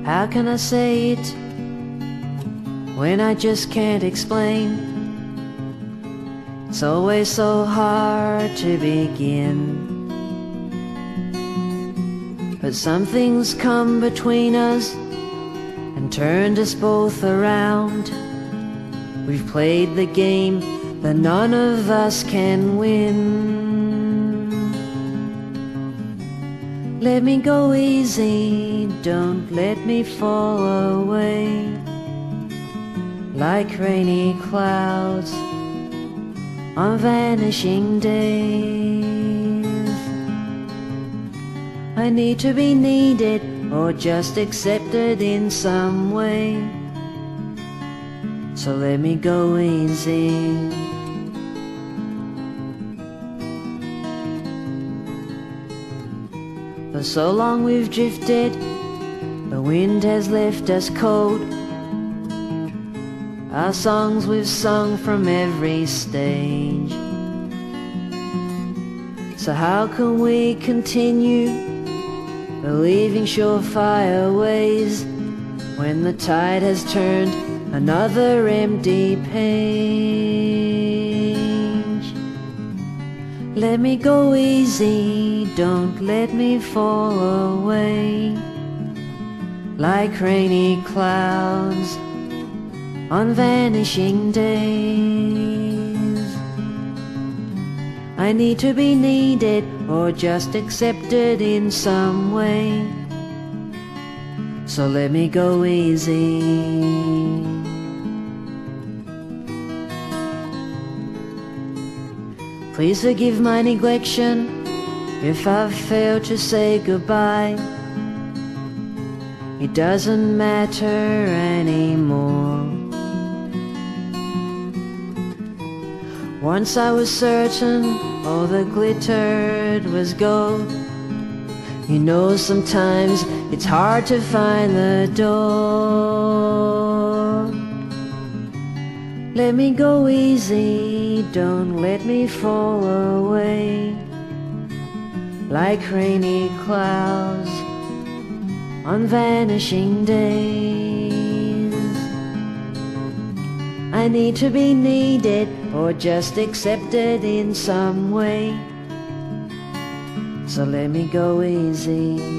How can I say it when I just can't explain? It's always so hard to begin. But something's come between us and turned us both around. We've played the game that none of us can win. Let me go easy, don't let me fall away like rainy clouds on vanishing days. I need to be needed or just accepted in some way, so let me go easy. For so long we've drifted, the wind has left us cold. Our songs we've sung from every stage. So how can we continue believing surefire ways when the tide has turned another empty page? Let me go easy, don't let me fall away like rainy clouds on vanishing days. I need to be needed or just accepted in some way, so let me go easy. Please forgive my neglection if I've failed to say goodbye. It doesn't matter anymore. Once I was certain all that glittered was gold. You know, sometimes it's hard to find the door. Let me go easy, don't let me fall away like rainy clouds on vanishing days. I need to be needed or just accepted in some way, so let me go easy.